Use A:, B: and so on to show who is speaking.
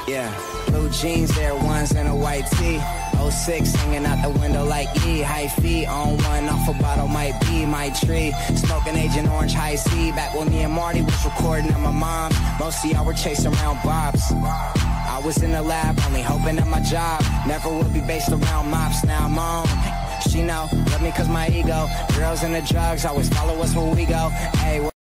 A: Yeah, blue jeans, Air Ones, and a white tee. '06 hanging out the window like E. High feet on one, off a bottle might be my tree. Smoking Agent Orange High C. Back when me and Marty was recording at my mom's. Most of y'all were chasing around Bob's. I was in the lab, only hoping that my job never would be based around mops. Now I'm on. She know, love me cause my ego. Girls and the drugs always follow us where we go. Hey.